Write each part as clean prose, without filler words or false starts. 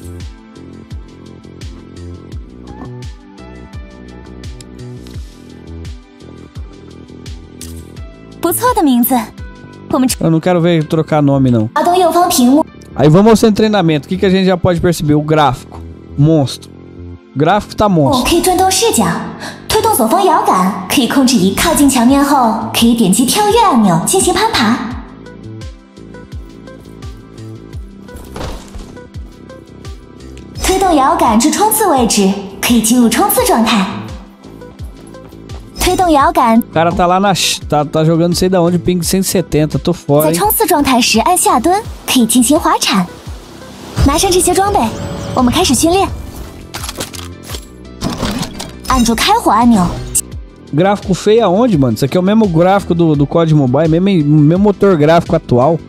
Eu não quero ver trocar nome, não. Aí vamos ao centro de treinamento. O que a gente já pode perceber? O gráfico. Monstro. O gráfico tá monstro. O cara tá lá tá jogando não sei da onde, ping 170, tô fora, hein? Gráfico feio aonde, mano? Isso aqui é o mesmo gráfico do COD Mobile, mesmo motor gráfico atual.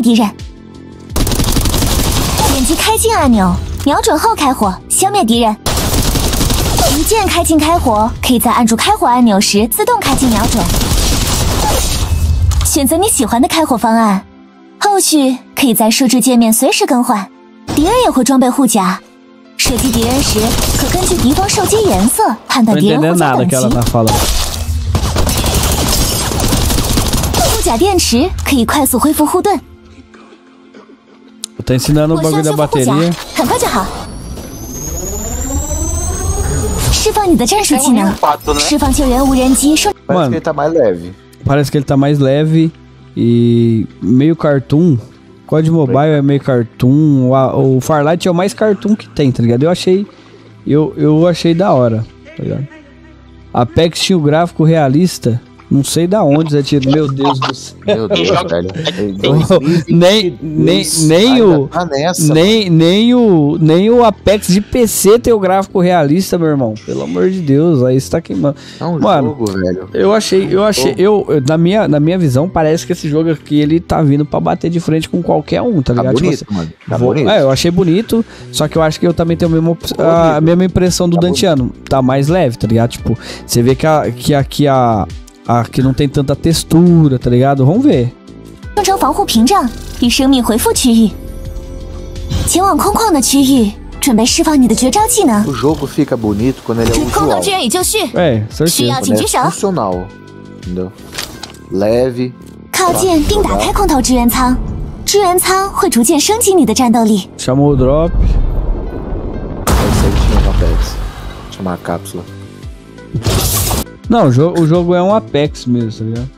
Não tô entendendo nada que ela tá falando. Tá ensinando o bagulho da bateria. Mano, ele tá mais leve. Parece que ele tá mais leve e meio cartoon. COD Mobile é meio cartoon. O Farlight é o mais cartoon que tem, tá ligado? Eu achei da hora, tá ligado? Apex tinha o gráfico realista. Não sei da onde, Zé Tiro. Meu Deus do céu. Meu Deus, velho. Nem o Apex de PC tem o gráfico realista, meu irmão. Pelo amor de Deus, aí você tá queimando. É um Mano, jogo, velho. Eu achei, na minha visão, parece que esse jogo aqui, ele tá vindo pra bater de frente com qualquer um, tá ligado? Tá bonito, tipo, mano. Tá bonito. Eu achei bonito, só que eu acho que eu também tenho a mesma impressão do Dantiano. Tá mais leve, tá ligado? Tipo, você vê que aqui aqui não tem tanta textura, tá ligado? Vamos ver. O jogo fica bonito quando ele é usual. Certeza. Quando é funcional. Entendeu? Leve. Chamou o drop. Esse aí tinha no Apex. Chamar a cápsula. Não, o jogo é um Apex mesmo, tá ligado?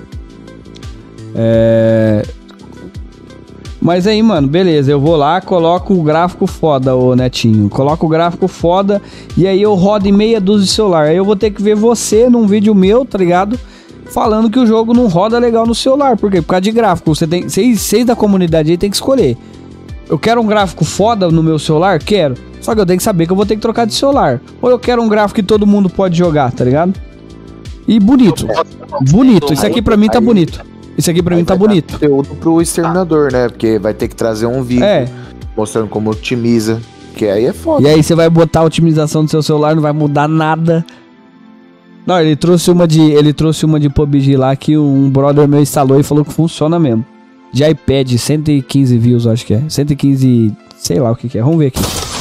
Mas aí, mano, beleza. Eu vou lá, coloco o gráfico foda, ô Netinho. Coloco o gráfico foda e aí eu rodo em meia dúzia de celular. Aí eu vou ter que ver você num vídeo meu, tá ligado? Falando que o jogo não roda legal no celular. Por quê? Por causa de gráfico. Vocês da comunidade aí tem que escolher. Eu quero um gráfico foda no meu celular? Quero. Só que eu tenho que saber que eu vou ter que trocar de celular. Ou eu quero um gráfico que todo mundo pode jogar, tá ligado? E bonito. Bonito. Isso aqui pra mim tá bonito. Isso aqui pra mim tá bonito. Conteúdo pro exterminador, né? Porque vai ter que trazer um vídeo mostrando como otimiza. Que aí é foda. E aí você vai botar a otimização do seu celular, não vai mudar nada. Não, ele trouxe uma de PUBG lá que um brother meu instalou e falou que funciona mesmo. De iPad, 115 views, acho que é. 115, sei lá o que é. Vamos ver aqui.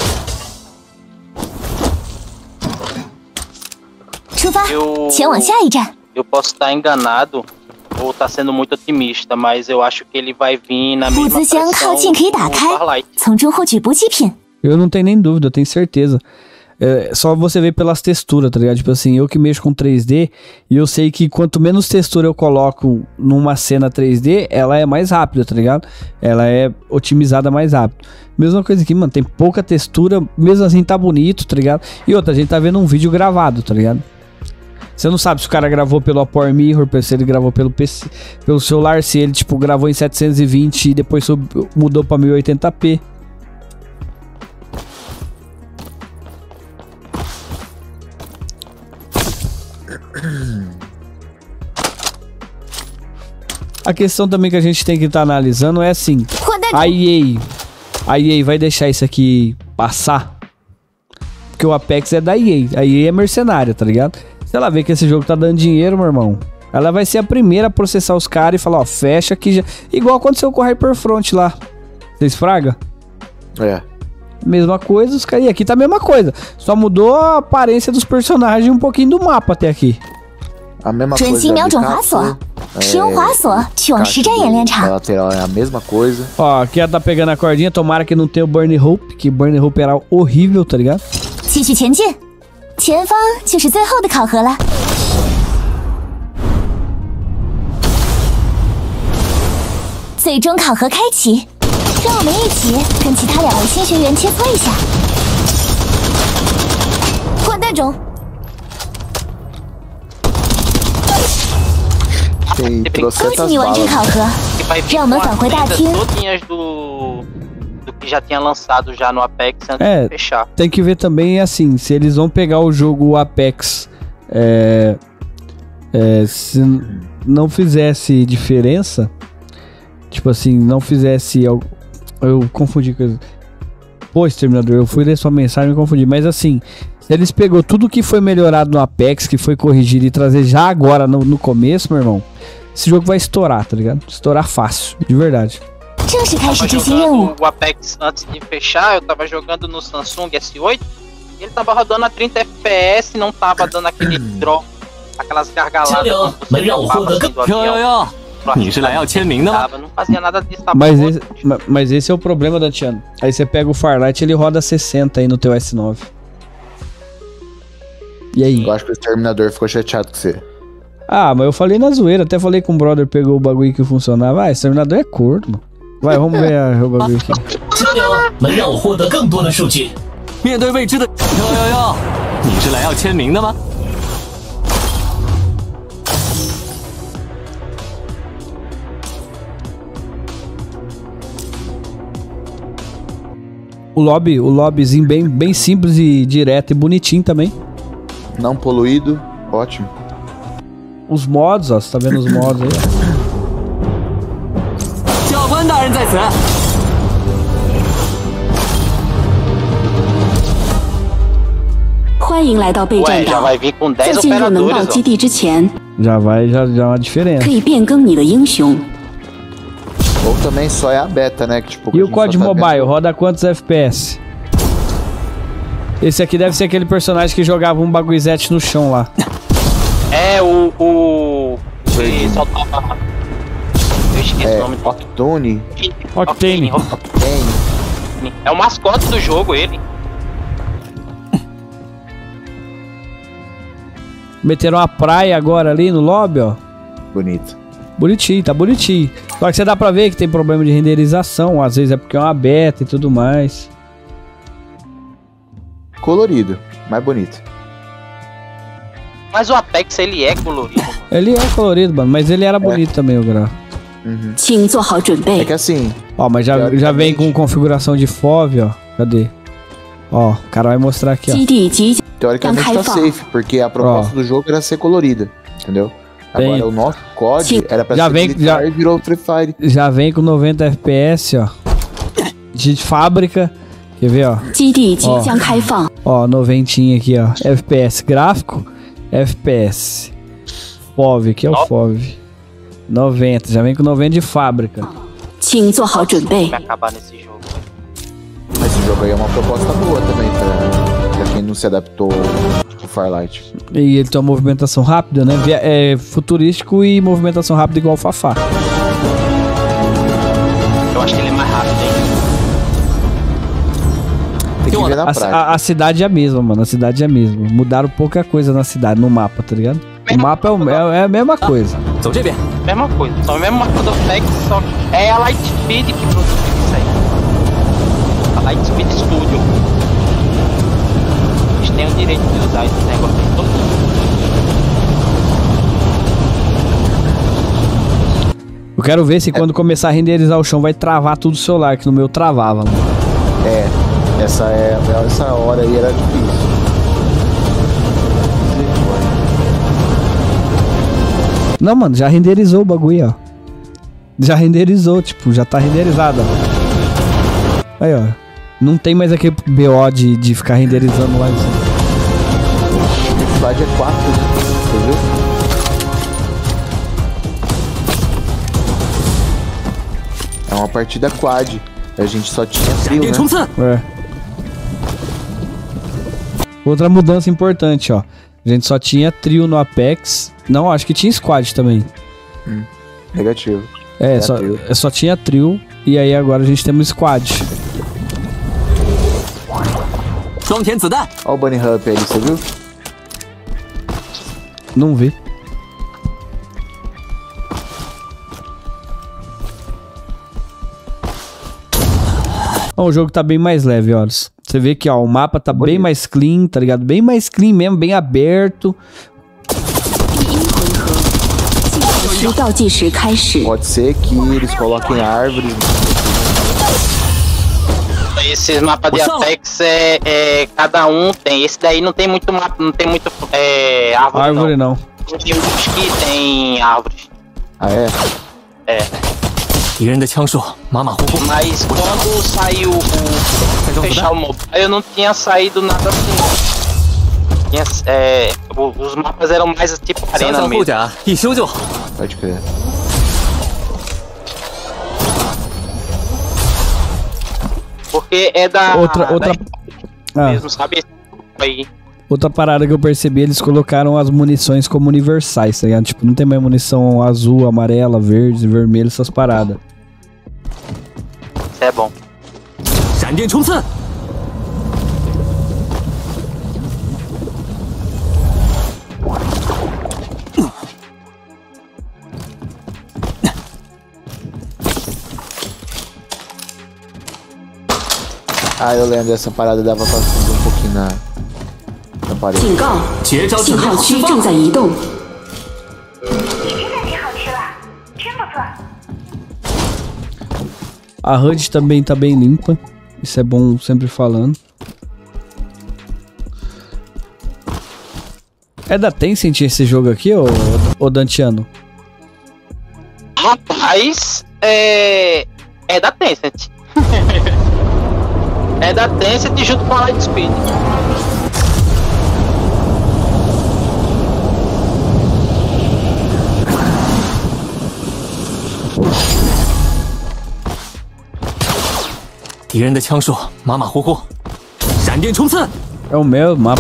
Eu posso estar enganado ou estar sendo muito otimista, mas eu acho que ele vai vir na mesma pressão do Farlight. Eu não tenho nem dúvida, eu tenho certeza. Só você vê pelas texturas, tá ligado? Tipo assim, eu que mexo com 3D e eu sei que quanto menos textura eu coloco numa cena 3D, ela é mais rápida, tá ligado? Ela é otimizada mais rápido. Mesma coisa aqui, mano, tem pouca textura, mesmo assim tá bonito, tá ligado? E outra, a gente tá vendo um vídeo gravado, tá ligado? Você não sabe se o cara gravou pelo Power Mirror, se ele gravou pelo PC, pelo celular, se ele tipo gravou em 720 e depois mudou pra 1080p. A questão também que a gente tem que estar analisando é assim, a EA vai deixar isso aqui passar? Porque o Apex é da EA, a EA é mercenária, tá ligado? Se ela vê que esse jogo tá dando dinheiro, meu irmão, ela vai ser a primeira a processar os caras e falar, ó, fecha aqui já. Igual aconteceu com o Hyperfront lá. Vocês fraga? Mesma coisa, e aqui tá a mesma coisa. Só mudou a aparência dos personagens e um pouquinho do mapa até aqui. A mesma coisa. Lateral é a mesma coisa. Ó, aqui ela tá pegando a cordinha. Tomara que não tenha o Burn Hope, que Burn Hope era horrível, tá ligado? Tem trocentas balas. Todinhas do que já tinha lançado já no Apex antes de fechar. Tem que ver também, assim, se eles vão pegar o jogo Apex, se não fizesse diferença, tipo assim, não fizesse... Eu confundi coisa. Pô, Exterminador, eu fui ler sua mensagem e me confundi. Mas assim, se eles pegou tudo que foi melhorado no Apex, que foi corrigido e trazer já agora no começo, meu irmão, esse jogo vai estourar, tá ligado? Estourar fácil, de verdade. O Apex antes de fechar, eu tava jogando no Samsung S8, e ele tava rodando a 30 FPS, não tava dando aquele drop, aquelas gargaladas. Não fazia nada disso. Mas esse é o problema, Dantiano. Aí você pega o Firelight, ele roda 60 aí no teu S9. E aí? Eu acho que o Exterminador ficou chateado com você. Ah, mas eu falei na zoeira, até falei com o brother, pegou o bagulho que funcionava. Ah, Exterminador é curto, mano. Vai, vamos ver o bagulho aqui. O lobbyzinho bem simples e direto e bonitinho também. Não poluído, ótimo. Os mods, ó, você tá vendo os mods aí? Ué, já vai vir com 10 operadores, Já é uma diferença. Ou também só é a beta, né? Que, tipo, e o COD Mobile, roda quantos FPS? Esse aqui deve ser aquele personagem que jogava um bagulhete no chão lá. É, ele soltava... Eu esqueci o nome do... Octane. É o mascote do jogo, ele. Meteram uma praia agora ali no lobby, ó. Bonito. Bonitinho, tá bonitinho. Só que você dá pra ver que tem problema de renderização. Às vezes é porque é uma beta e tudo mais. Colorido, mais bonito. Mas o Apex, ele é colorido. Ele é colorido, mano, mas ele era bonito também, o grau. Uhum. É que assim... Ó, mas já vem com configuração de FOV, ó. Cadê? Ó, o cara vai mostrar aqui, ó. Teoricamente tá safe, porque a proposta do jogo era ser colorida, entendeu? Agora o nosso COD era pra ser militar e virou Free Fire. Já vem com 90 FPS, ó. De fábrica. Quer ver, ó? Ó, 90 aqui, ó. FPS gráfico, FPS. FOV, aqui é o FOV. 90, já vem com 90 de fábrica. Vai acabar nesse jogo. Mas esse jogo aí é uma proposta boa também pra quem não se adaptou ao Firelight. E ele tem uma movimentação rápida, né? É futurístico e movimentação rápida igual o Fafá. Eu acho que ele é mais rápido, hein? Tem que ver na prática. A cidade é a mesma, mano. A cidade é a mesma. Mudaram pouca coisa na cidade, no mapa, tá ligado? O mapa é a mesma coisa. Mesma coisa. Só o mesmo mapa do Apex, só é a Lightspeed que produziu isso aí. A Lightspeed Studio. Eles têm o direito de usar esse negócio todo. Eu quero ver se quando começar a renderizar o chão vai travar tudo o celular, que no meu travava, mano. Essa hora aí era difícil. Não, mano, já renderizou o bagulho, ó. Já renderizou, tipo, já tá renderizado, ó. Aí, ó. Não tem mais aquele BO de ficar renderizando lá em cima. A dificuldade é 4, você viu? É uma partida quad. A gente só tinha trio, né? Outra mudança importante, ó. A gente só tinha trio no Apex. Não, acho que tinha squad também. Negativo. Só tinha trio. E aí agora a gente tem um squad. Olha o Bunny Hop aí, você viu? Não vi. O jogo tá bem mais leve, olha. Você vê que ó, o mapa tá bem mais clean, tá ligado? Bem mais clean mesmo, bem aberto. Pode ser que eles coloquem árvores. Esses mapas de Apex cada um tem. Esse daí não tem muito mapa, não tem muito árvore não. Tem uns que tem árvores. Ah, é? É. Mas quando saiu fechar o mobile, eu não tinha saído nada assim. Os mapas eram mais tipo arena mesmo. Pode crer. Porque é da... mesmo, sabe? Aí. Outra parada que eu percebi, eles colocaram as munições como universais, tá ligado? Tipo, não tem mais munição azul, amarela, verde, vermelho, essas paradas. Isso é bom. Ah, eu lembro dessa parada, dava pra fazer um pouquinho na parede. A HUD também tá bem limpa. Isso é bom sempre falando. É da Tencent esse jogo aqui, ô Dantiano? Rapaz, é da Tencent. É da Tencent junto com a Lightspeed. É o meu mapa.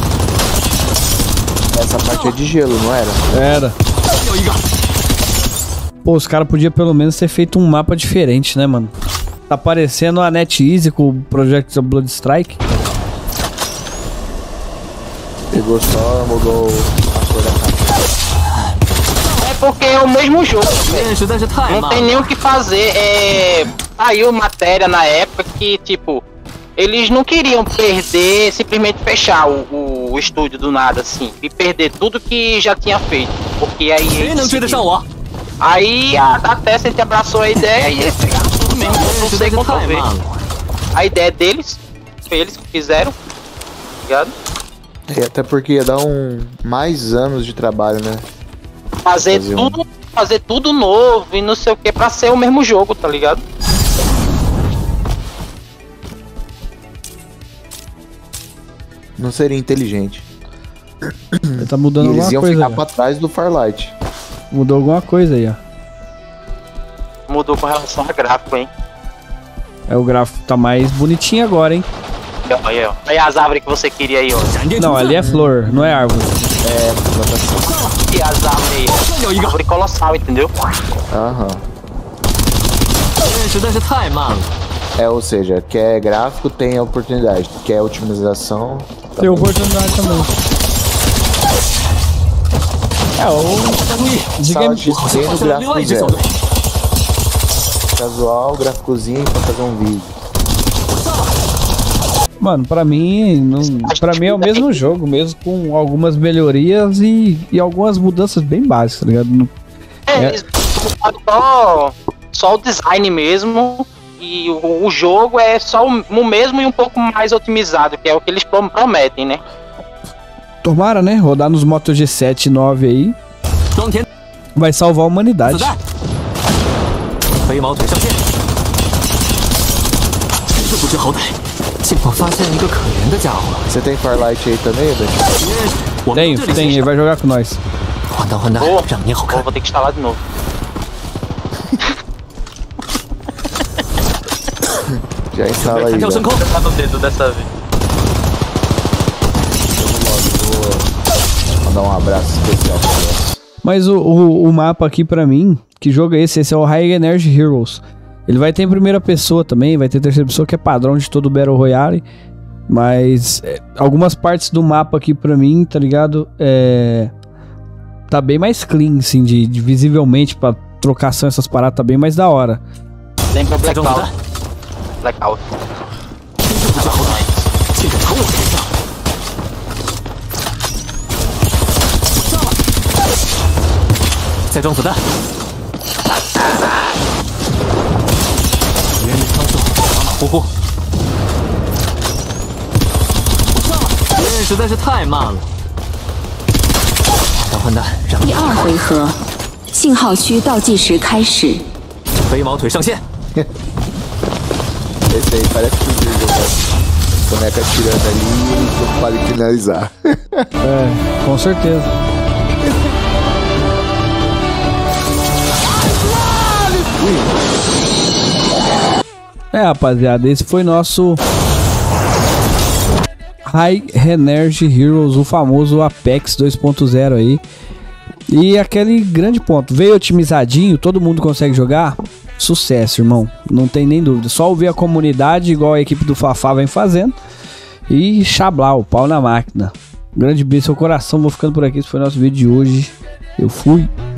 Essa parte é de gelo, não era? Era. Pô, os caras podiam pelo menos ter feito um mapa diferente, né, mano? Tá parecendo a NetEase com o Project Blood Strike. Pegou só, mudou a cor da caixa. É porque é o mesmo jogo, não tem nem o que fazer. Saiu matéria na época que, tipo, eles não queriam perder, simplesmente fechar o estúdio do nada, assim, e perder tudo que já tinha feito. Porque aí a Tencent abraçou a ideia e eles pegaram tudo mesmo. Não sei como ver. A ideia deles, foi eles que fizeram, ligado? Até porque ia dar mais anos de trabalho, né? Fazer tudo novo e não sei o que pra ser o mesmo jogo, tá ligado? Não seria inteligente. Tá mudando alguma coisa. Eles iam ficar pra trás do Farlight. Mudou alguma coisa aí, ó. Mudou com relação a gráfico, hein? O gráfico tá mais bonitinho agora, hein? Olha as árvores que você queria aí, ó. Não, ali é flor, não é árvore. E as árvores aí? Árvore colossal, entendeu? Aham. Ou seja, quer gráfico, tem oportunidade. Quer otimização, tem oportunidade também. Sala de treino, gráfico zero. Casual, gráficozinho pra fazer um vídeo. Mano, pra mim é o mesmo jogo, mesmo com algumas melhorias e algumas mudanças bem básicas, tá ligado? Eles só o design mesmo. E o jogo é só o mesmo e um pouco mais otimizado, que é o que eles prometem, né? Tomara, né? Rodar nos Moto G7 e 9 aí. Vai salvar a humanidade. Você tem Farlight aí também, Beto? Tem, ele vai jogar com nós. Vou ter que instalar de novo. Já instala aí. Tá no dedo dessa vez. Mandar um abraço especial pra você. Mas o mapa aqui pra mim, que jogo é esse? Esse é o High Energy Heroes. Ele vai ter em primeira pessoa também, vai ter terceira pessoa, que é padrão de todo o Battle Royale. Mas algumas partes do mapa aqui pra mim, tá ligado? Tá bem mais clean, assim, de visivelmente pra trocação, essas paradas, tá bem mais da hora. Vem pro Blackout. Blackout. Sai装子弹。别人的操作马马虎虎。别人实在是太慢了。小混蛋，第2回合，信号区倒计时开始。飞毛腿上线。 Esse aí parece que o boneca tirando ali e não pode finalizar. Com certeza. Rapaziada, esse foi nosso High Energy Heroes, o famoso Apex 2.0 aí. E aquele grande ponto, veio otimizadinho, todo mundo consegue jogar, sucesso, irmão, não tem nem dúvida. Só ouvir a comunidade, igual a equipe do Fafá vem fazendo, e chablau, pau na máquina. Grande beijo, seu coração, vou ficando por aqui, esse foi o nosso vídeo de hoje. Eu fui.